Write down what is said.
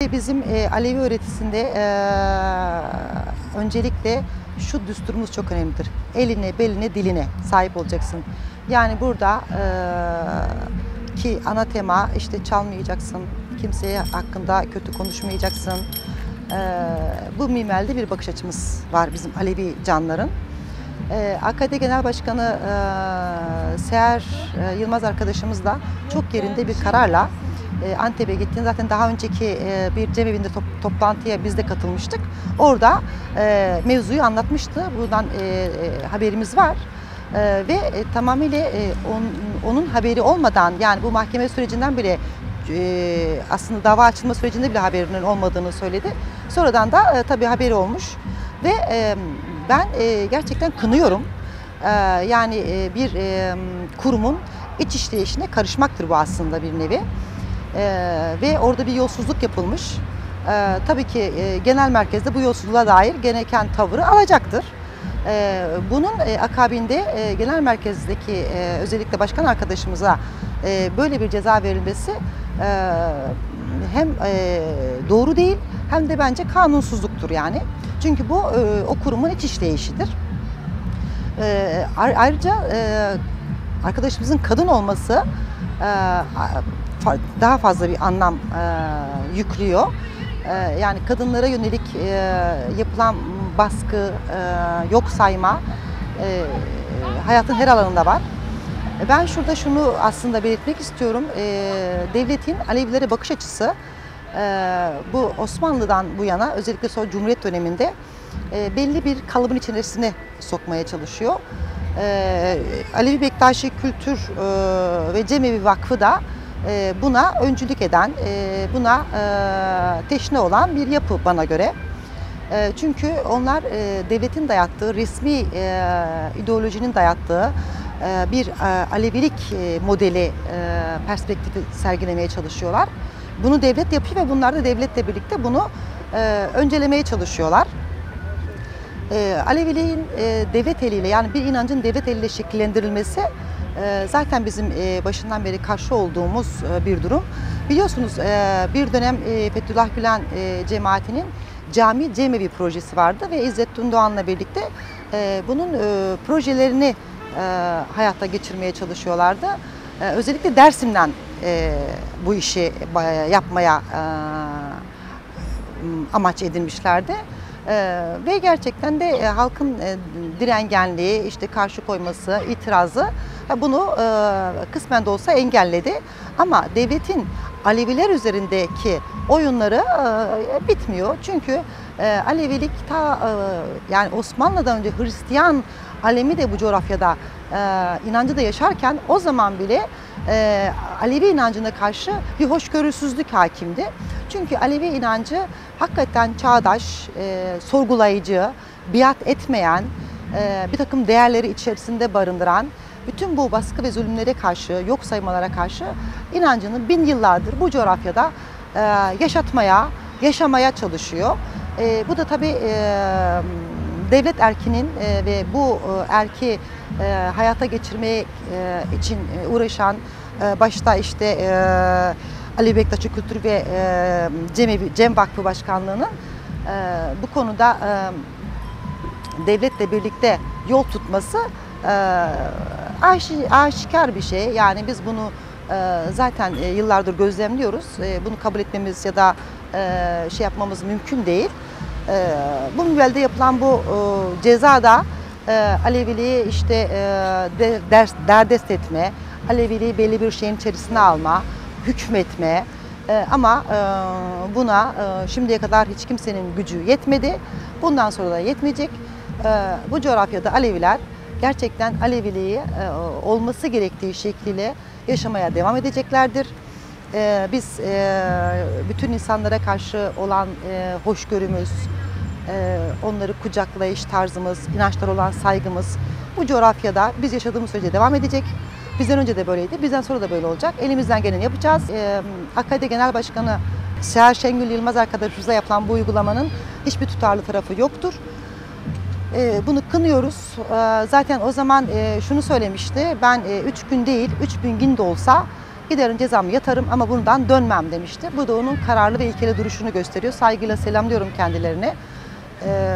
Öncelikle bizim Alevi öğretisinde öncelikle şu düsturumuz çok önemlidir. Eline, beline, diline sahip olacaksın. Yani burada ki ana tema işte çalmayacaksın, kimseye hakkında kötü konuşmayacaksın. Bu minvalde bir bakış açımız var bizim Alevi canların. AKD Genel Başkanı Seher Yılmaz arkadaşımız da çok yerinde bir kararla Antep'e gittiğinde, zaten daha önceki bir cemevi'nde toplantıya biz de katılmıştık. Orada mevzuyu anlatmıştı. Buradan haberimiz var. Ve tamamıyla onun haberi olmadan, yani bu mahkeme sürecinden bile aslında dava açılma sürecinde bile haberinin olmadığını söyledi. Sonradan da tabii haberi olmuş ve ben gerçekten kınıyorum. Yani bir kurumun iç işleyişine karışmaktır bu aslında bir nevi. Ve orada bir yolsuzluk yapılmış. Tabii ki genel merkezde bu yolsuzluğa dair gereken tavrı alacaktır. Bunun akabinde genel merkezdeki özellikle başkan arkadaşımıza böyle bir ceza verilmesi hem doğru değil hem de bence kanunsuzluktur yani. Çünkü bu o kurumun iç işleyişidir. Ayrıca arkadaşımızın kadın olması daha fazla bir anlam yüklüyor. Yani kadınlara yönelik yapılan baskı, yok sayma hayatın her alanında var. Ben şurada şunu aslında belirtmek istiyorum. Devletin Alevilere bakış açısı bu Osmanlı'dan bu yana, özellikle sonra Cumhuriyet döneminde belli bir kalıbın içerisine sokmaya çalışıyor. Alevi Bektaşi Kültür ve Cemevi Vakfı da buna öncülük eden, buna teşne olan bir yapı bana göre. Çünkü onlar devletin dayattığı, resmi ideolojinin dayattığı bir Alevilik modeli, perspektifi sergilemeye çalışıyorlar. Bunu devlet yapıyor ve bunlar da devletle birlikte bunu öncelemeye çalışıyorlar. Aleviliğin devlet eliyle, yani bir inancın devlet eliyle şekillendirilmesi zaten bizim başından beri karşı olduğumuz bir durum. Biliyorsunuz bir dönem Fethullah Gülen cemaatinin cami cemevi projesi vardı ve İzzet Tundoğan'la birlikte bunun projelerini hayata geçirmeye çalışıyorlardı. Özellikle Dersim'den bu işi yapmaya amaç edinmişlerdi. Ve gerçekten de halkın direngenliği, işte karşı koyması, itirazı bunu kısmen de olsa engelledi. Ama devletin Aleviler üzerindeki oyunları bitmiyor. Çünkü Alevilik yani Osmanlı'dan önce Hristiyan alemi de bu coğrafyada inancı da yaşarken o zaman bile Alevi inancına karşı bir hoşgörüsüzlük hakimdi. Çünkü Alevi inancı hakikaten çağdaş, sorgulayıcı, biat etmeyen, bir takım değerleri içerisinde barındıran, bütün bu baskı ve zulümlere karşı, yok saymalara karşı inancını bin yıllardır bu coğrafyada yaşamaya çalışıyor. Bu da tabii devlet erkinin ve bu erki hayata geçirmeye için uğraşan, başta işte Alevi Bektaşi Kültür ve Cem Vakfı Başkanlığı'nın bu konuda devletle birlikte yol tutması aşikar bir şey. Yani biz bunu zaten yıllardır gözlemliyoruz. Bunu kabul etmemiz ya da şey yapmamız mümkün değil. Bu minvalde yapılan bu ceza da Aleviliği işte derdest etme, Aleviliği belli bir şeyin içerisine alma, hükmetme, ama buna şimdiye kadar hiç kimsenin gücü yetmedi. Bundan sonra da yetmeyecek. Bu coğrafyada Aleviler gerçekten Aleviliği olması gerektiği şekliyle yaşamaya devam edeceklerdir. Biz bütün insanlara karşı olan hoşgörümüz, onları kucaklayış tarzımız, inançlara olan saygımız bu coğrafyada biz yaşadığımız sürece devam edecek. Bizden önce de böyleydi, bizden sonra da böyle olacak. Elimizden geleni yapacağız. AKD Genel Başkanı Seher Şengül Yılmaz arkadaşımıza yapılan bu uygulamanın hiçbir tutarlı tarafı yoktur. Bunu kınıyoruz. Zaten o zaman şunu söylemişti, ben 3 gün değil, 3000 gün de olsa Giderim cezamı yatarım ama bundan dönmem demişti. Bu da onun kararlı ve ilkeli duruşunu gösteriyor. Saygıyla selamlıyorum kendilerine.